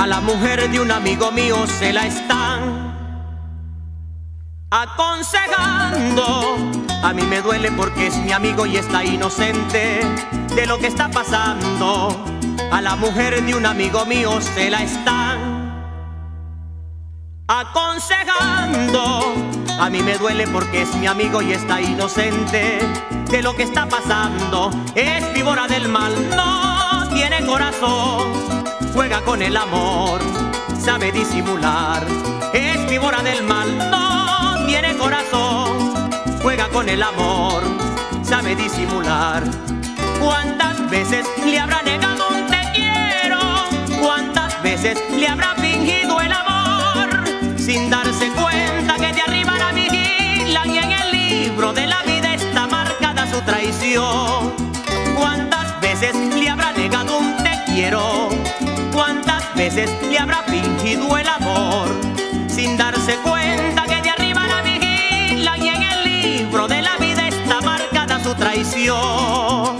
la mujer de un amigo mío se la están aconsejando. A mí me duele porque es mi amigo y está inocente de lo que está pasando. A la mujer de un amigo mío se la están aconsejando. A mí me duele porque es mi amigo y está inocente de lo que está pasando. Es víbora del mal, no tiene corazón, juega con el amor, sabe disimular. Es víbora del mal, no tiene corazón, juega con el amor, sabe disimular. ¿Cuántas veces le habrá negado un te quiero? ¿Cuántas veces le habrá fingido el amor? Sin darse cuenta que de arriba la vigilan y en el libro de la vida está marcada su traición. ¿Cuántas veces le habrá negado un te quiero? ¿Cuántas veces le habrá fingido el amor? Sin darse cuenta que de arriba la vigilan y en el libro de la vida está marcada su traición.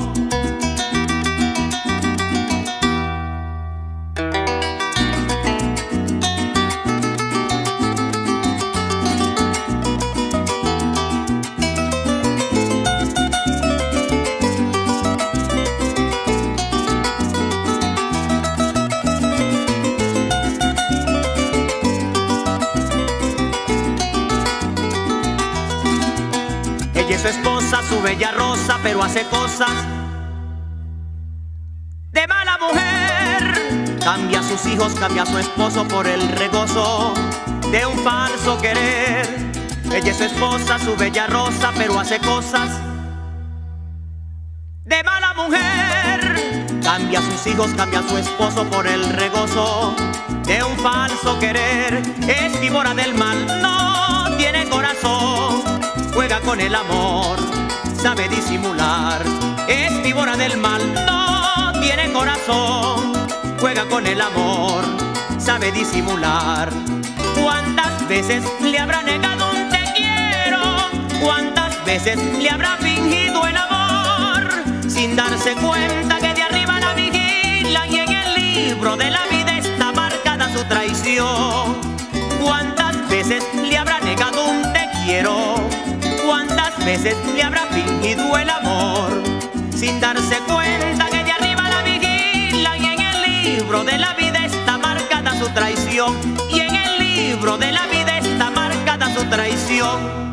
Ella es su esposa, su bella rosa, pero hace cosas de mala mujer. Cambia a sus hijos, cambia a su esposo por el regozo de un falso querer. Ella es su esposa, su bella rosa, pero hace cosas de mala mujer. Cambia a sus hijos, cambia a su esposo por el regozo de un falso querer. Es víbora del mal, no tiene corazón, juega con el amor, sabe disimular. Es víbora del mal, no tiene corazón, juega con el amor, sabe disimular. ¿Cuántas veces le habrá negado un te quiero? ¿Cuántas veces le habrá fingido el amor? Sin darse cuenta que de arriba la vigilan y en el libro de la vida está marcada su traición. ¿Cuántas veces le habrá negado un te quiero? ¿Cuántas veces le habrá fingido el amor? Sin darse cuenta que de arriba la vigilan y en el libro de la vida está marcada su traición. Y en el libro de la vida está marcada su traición.